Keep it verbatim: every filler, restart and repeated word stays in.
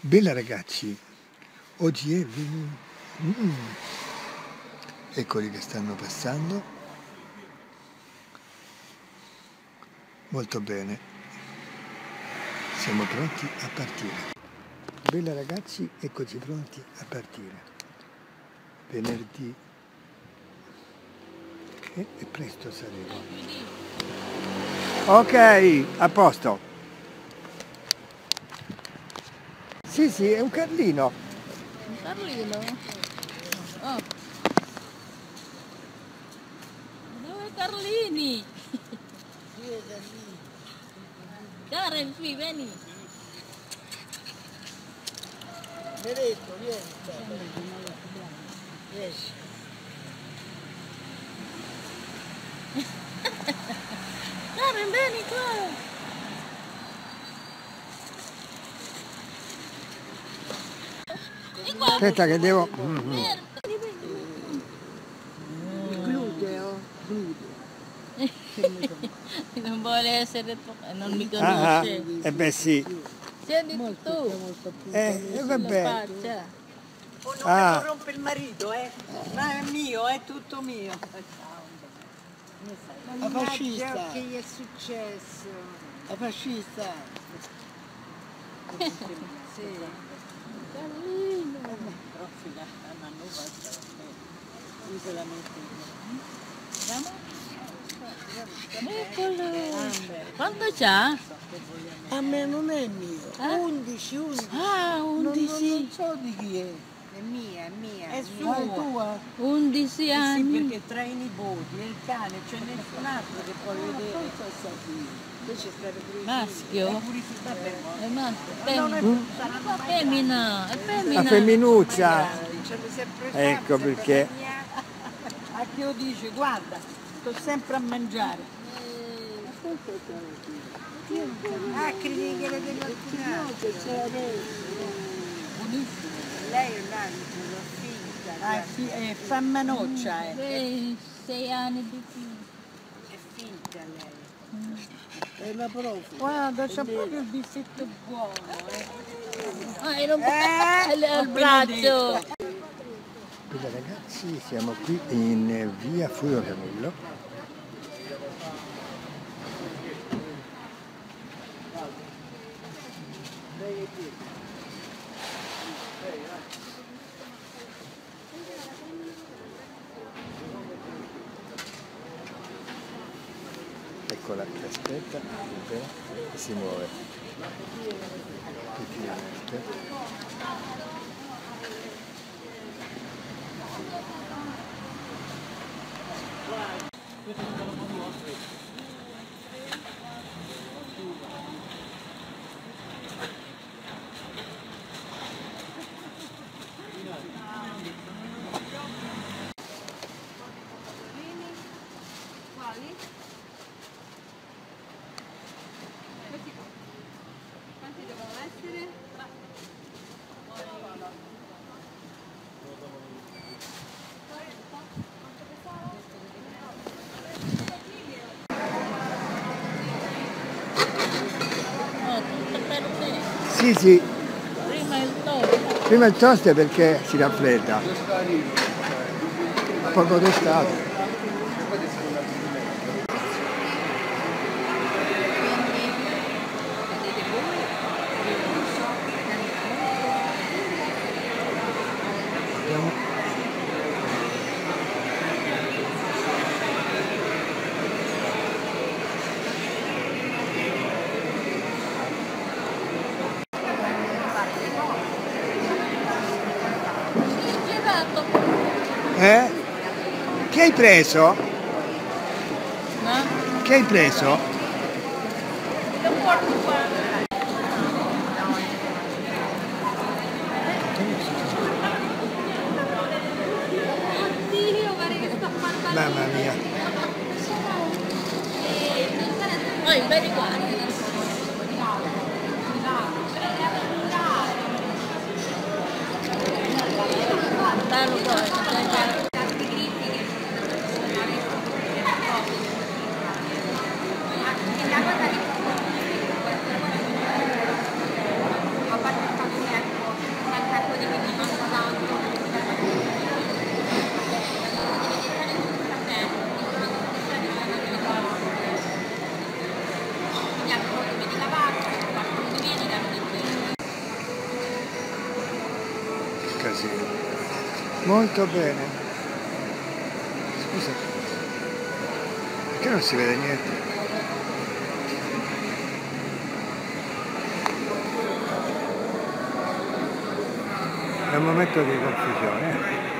Bella ragazzi, oggi è venuto... Mm. Eccoli che stanno passando. Molto bene. Siamo pronti a partire. Bella ragazzi, eccoci pronti a partire. Venerdì. E, e presto saremo. Ok, a posto. Sì, sì, è un Carlino. Un Carlino? Oh. Dove Carlini? Due Carlini. Karen, qui, vieni. Meretto, vieni. Vieni. Karen, vieni qua. Aspetta che devo... Mm-hmm. Il gluteo, gluteo. Non vuole essere... non mi Ah, ah, conosce. eh beh sì. Senti Molto, tu. molto più. Eh, eh vabbè. Faccia. Oh, non Ah. mi corrompe il marito, eh. Ma è mio, è tutto mio. La fascista. Che gli è successo? La fascista. Sì. Carlino. Però fino a un anno fa mi se la Eccolo. Quanto c'ha? A me non è mio. Eh? undici, undici. Ah, undici. Non, non so di chi è. È mia, è mia. È sua. È tua. undici Eh anni. sì, perché tra i nipoti e il cane c'è nessun altro che puoi vedere. Invece stare pure Maschio? è purificata per me. È maschio. Non è Femmina. sarà Femmina. È femmina. La femminuccia. sempre Ecco perché. a chi lo dice, guarda, sto sempre a mangiare. Ah, credi che le devo alcunare? Buonissimo. Lei è un angelo, finta. Ah sì, è fammanoccia, eh. Sei, sei anni di più. È finta lei. È la prof. Guarda, c'è proprio il bissetto buono, eh. Ah, e non Eh, può al braccio. Bella ragazzi, siamo qui in via Furio Camillo. Eccola che aspetta, e si muove. Effettivamente. Quanti devono essere? Oh, tutto per te. Sì, sì, Prima il toast. prima il toast perché si raffredda. Poco tostato. Girato. Eh? Che hai preso? No? Che hai preso? Lo porto qua. Oddio, guarda che sto parlando. Mamma mia. Poi, vedi qua. Lontano poi, stai già. La cosa di... A parte il fatto che così. Molto bene. Scusa, perché non si vede niente? È un momento di confusione.